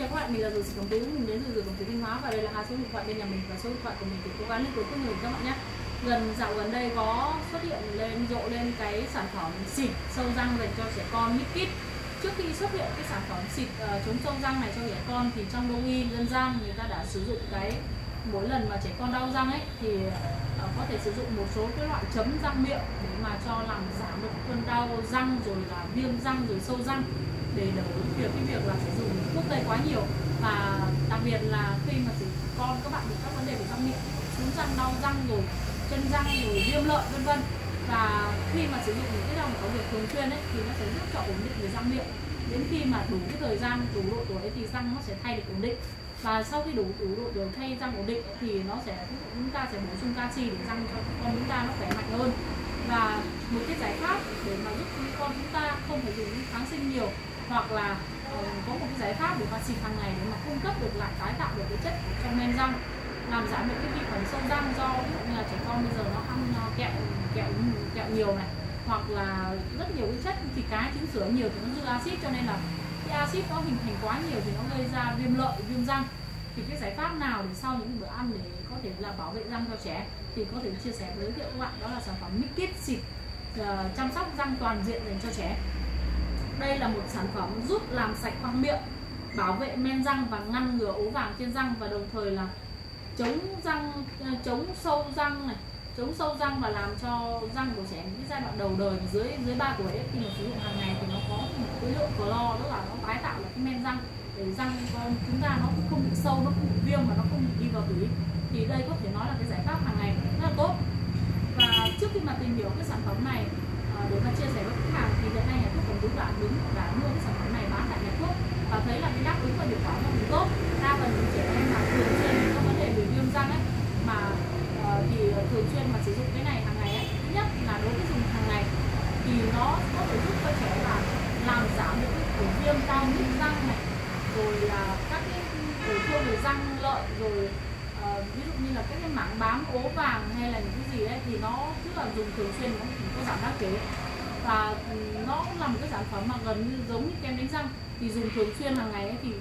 chào các bạn, mình là Dược Sĩ Cẩm Tú, mình đến từ Dược Cẩm Tú Thanh Hóa và đây là hai số điện thoại bên nhà mình và số điện thoại của mình thì cố gắng liên tục với người các bạn nhé. Dạo gần đây có xuất hiện rộ lên cái sản phẩm xịt sâu răng dành cho trẻ con Mid. Trước khi xuất hiện cái sản phẩm xịt chống sâu răng này cho trẻ con thì trong đông y dân gian người ta đã sử dụng cái mỗi lần mà trẻ con đau răng ấy thì có thể sử dụng một số cái loại chấm răng miệng để mà cho làm giảm được cơn đau răng rồi là viêm răng rồi sâu răng, để đỡ cái việc là phải dùng thuốc tây quá nhiều. Và đặc biệt là khi mà con các bạn bị các vấn đề về răng miệng, sún răng, đau răng rồi chân răng rồi viêm lợi vân vân, và khi mà sử dụng những cái dòng bảo vệ thường xuyên ấy thì nó sẽ giúp cho ổn định về răng miệng. Đến khi mà đủ cái thời gian, đủ độ tuổi ấy, thì răng nó sẽ thay được ổn định, và sau khi đủ độ tuổi thay răng ổn định ấy, thì nó sẽ chúng ta sẽ bổ sung canxi để răng cho con chúng ta nó khỏe mạnh hơn. Và một cái giải pháp để mà giúp con chúng ta không phải dùng những kháng sinh nhiều, hoặc là có một cái giải pháp để mà xịt hàng ngày để mà cung cấp được lại, tái tạo được cái chất trong men răng, làm giảm được cái vi khuẩn sâu răng do ví dụ như là trẻ con bây giờ nó ăn kẹo nhiều này, hoặc là rất nhiều cái chất thịt cá trứng sữa nhiều thì nó dư axit, cho nên là cái axit nó hình thành quá nhiều thì nó gây ra viêm lợi, viêm răng. Thì cái giải pháp nào để sau những bữa ăn để có thể là bảo vệ răng cho trẻ thì có thể chia sẻ giới thiệu các bạn, đó là sản phẩm Mid xịt chăm sóc răng toàn diện dành cho trẻ. Đây là một sản phẩm giúp làm sạch khoang miệng, bảo vệ men răng và ngăn ngừa ố vàng trên răng, và đồng thời là chống sâu răng này, chống sâu răng và làm cho răng của trẻ những cái giai đoạn đầu đời dưới 3 tuổi ấy, khi mà sử dụng hàng ngày thì nó có một cái lượng clo, tức là nó tái tạo lại cái men răng để răng con chúng ta nó cũng không bị sâu, nó không bị viêm và nó không bị đi vào tủy. Thì đây có thể nói là cái giải pháp hàng ngày rất là tốt. Và trước khi mà tìm hiểu cái sản phẩm này để mà chia sẻ với khách hàng thì hiện nay nhà thuốc Cẩm Tú đã mua cái sản phẩm này bán tại nhà thuốc và thấy là cái đáp ứng và hiệu quả nó cũng tốt. Đa phần những trẻ em là thường xuyên có vấn đề về viêm răng ấy mà thì thường xuyên mà sử dụng cái này hàng ngày ấy, thứ nhất là đối với dùng hàng ngày thì nó có thể giúp cho trẻ là làm giảm được cái viêm đau nhức răng này, rồi là các cái tổn thương về răng lợi, rồi ví dụ như là các cái mảng bám ố vàng hay là những cái gì đấy thì nó tức là dùng thường xuyên nó có giảm đáng kể. Và nó là một cái sản phẩm mà gần như giống như kem đánh răng, thì dùng thường xuyên hàng ngày ấy, thì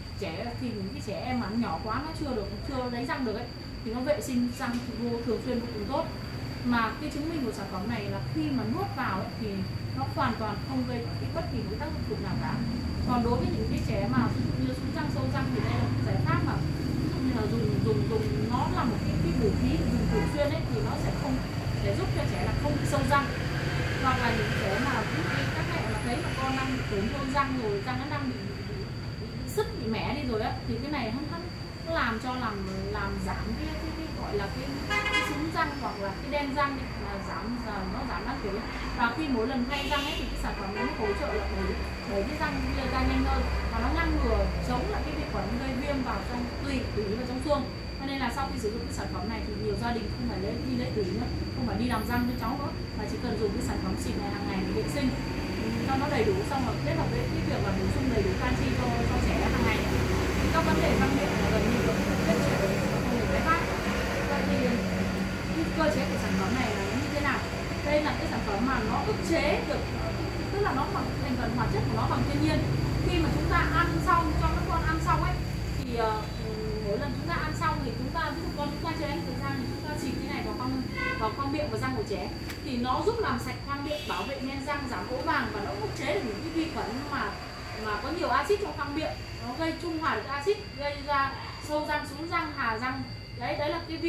những cái trẻ em mà nhỏ quá nó chưa đánh răng được ấy thì nó vệ sinh răng thường xuyên vô cùng tốt. Mà cái chứng minh của sản phẩm này là khi mà nuốt vào ấy, thì nó hoàn toàn không gây bất kỳ một tác dụng phụ nào cả. Còn đối với những cái trẻ mà như sún răng, sâu răng thì đây là một giải pháp mà như là dùng nó là một cái vũ khí dùng thường xuyên ấy, thì nó sẽ không để giúp cho trẻ là không bị sâu răng. Hoặc là những trẻ mà các mẹ mà thấy mà con đang bị tổn thương răng rồi răng nó đang bị sứt, bị mẻ đi rồi á, thì cái này nó làm cho làm giảm cái gọi là cái sún răng hoặc là cái đen răng ấy, là nó giảm đáng kể. Và khi mỗi lần thay răng ấy thì cái sản phẩm nó hỗ trợ là để cái răng ra nhanh hơn, và nó ngăn ngừa chống lại cái vi khuẩn gây viêm vào trong tủy và trong xương. Cho nên là sau khi sử dụng cái sản phẩm này thì nhiều gia đình không phải đi lấy tủy nữa, không phải đi làm răng cho cháu nữa, mà chỉ cần dùng cái sản phẩm xịt này hàng ngày để vệ sinh cho nó đầy đủ, xong rồi kết hợp với cái việc là bổ sung đầy đủ canxi cho trẻ hàng ngày thì các vấn đề răng miệng là gần như là hết trẻ không được tái phát. Vậy thì cái cơ chế của sản phẩm này là như thế nào? Đây là cái sản phẩm mà nó ức chế được, tức là nó bằng thành phần hoạt chất của nó bằng thiên nhiên. Khi mà chúng ta ăn xong, cho các con ăn xong ấy thì mỗi lần chúng ta ăn xong thì chúng ta, ví dụ con chúng ta chưa đánh răng thì chúng ta xịt cái này vào khoang miệng và răng của trẻ, thì nó giúp làm sạch khoang miệng, bảo vệ men răng, giảm ố vàng, và nó ức chế được những cái vi khuẩn mà có nhiều axit trong khoang miệng, nó gây trung hòa được axit, gây ra sâu răng, sún răng, hà răng. Đấy là cái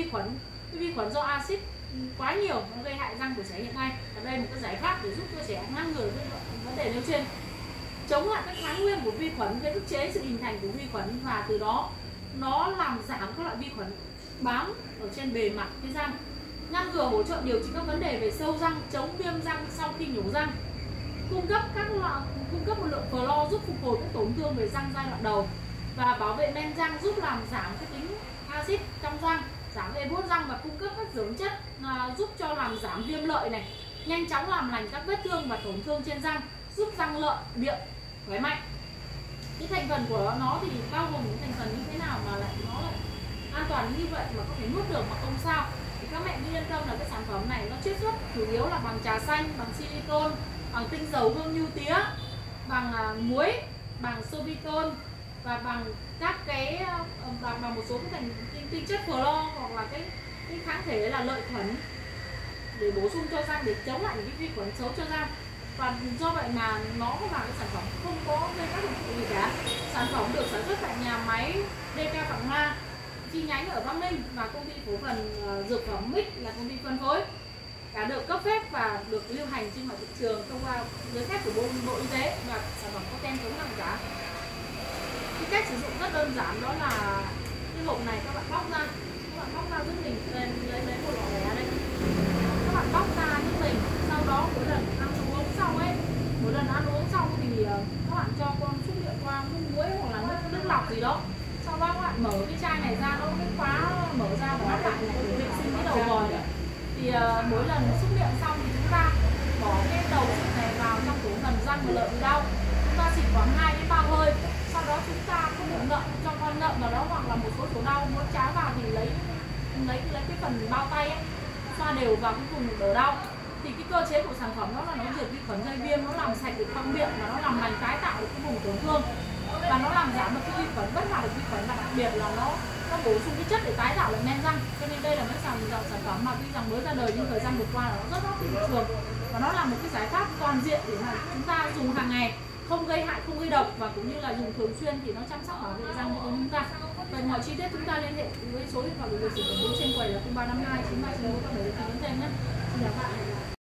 vi khuẩn do axit quá nhiều nó gây hại răng của trẻ hiện nay. Ở đây một cái giải pháp để giúp cho trẻ ngăn ngừa cái vấn đề nêu trên, chống lại các kháng nguyên của vi khuẩn, gây ức chế sự hình thành của vi khuẩn, và từ đó nó làm giảm các loại vi khuẩn bám ở trên bề mặt cái răng, ngăn ngừa, hỗ trợ điều trị các vấn đề về sâu răng, chống viêm răng sau khi nhổ răng, cung cấp một lượng clo giúp phục hồi các tổn thương về răng giai đoạn đầu, và bảo vệ men răng, giúp làm giảm cái tính axit trong răng, giảm ebot răng, và cung cấp các dưỡng chất giúp cho làm giảm viêm lợi này, nhanh chóng làm lành các vết thương và tổn thương trên răng, giúp răng lợi, miệng khỏe mạnh. Cái thành phần của nó thì bao gồm những thành phần như thế nào mà nó lại an toàn như vậy mà có thể nuốt được mà không sao, thì các mẹ cứ yên tâm là cái sản phẩm này nó chiết xuất chủ yếu là bằng trà xanh, bằng silicon, bằng tinh dầu hương nhu tía, bằng muối, bằng sorbitol, và bằng các cái bằng một số cái tinh chất clo hoặc là cái kháng thể là lợi khuẩn để bổ sung cho răng để chống lại những cái vi khuẩn xấu cho răng. Và do vậy mà nó là cái sản phẩm không có gây tác dụng phụ gì cả. Sản phẩm được sản xuất tại nhà máy DK Phạm Hoa chi nhánh ở Bắc Ninh và công ty cổ phần dược phẩm Mix là công ty phân phối, đã được cấp phép và được lưu hành trên mọi thị trường thông qua giấy phép của Bộ Y tế, và sản phẩm có tem chống hàng giả. Cái cách sử dụng rất đơn giản, đó là cái hộp này các bạn bóc ra giúp mình lấy một lọ lẻ đây, các bạn bóc ra giúp mình. Sau đó mỗi lần ăn uống xong thì các bạn cho con xúc miệng qua nước muối hoặc là nước lọc gì đó. Sau đó các bạn mở cái chai này ra, nó cái khóa mở ra và nắp lại này để vệ sinh cái đầu vòi. Thì mỗi lần xúc miệng xong thì chúng ta bỏ cái đầu xịt này vào trong tủ phần răng và lợi bị đau, chúng ta xịt khoảng 2 đến 3 hơi. Sau đó chúng ta không được ngậm, cho con ngậm vào đó, hoặc là một số chỗ đau muốn cháo vào thì lấy cái phần bao tay ấy, xoa đều vào cái vùng đỡ đau. Thì cái cơ chế của sản phẩm đó là nó diệt vi khuẩn gây viêm, nó làm sạch được khoang miệng và nó làm lành tái tạo được cái vùng tổn thương, và nó làm giảm được cái vi khuẩn, bất hoạt được vi khuẩn, và đặc biệt là nó bổ sung cái chất để tái tạo lại men răng. Cho nên đây là một sản phẩm mà tuy rằng mới ra đời nhưng thời gian vừa qua là nó rất hot trên thị trường, và nó là một cái giải pháp toàn diện để mà chúng ta dùng hàng ngày, không gây hại, không gây độc, và cũng như là dùng thường xuyên thì nó chăm sóc bảo vệ răng cho chúng ta. Vậy mọi chi tiết chúng ta liên hệ với số điện thoại của người sử dụng trên quầy là 0352 9394 để được tư vấn thêm nhé. Xin chào các bạn.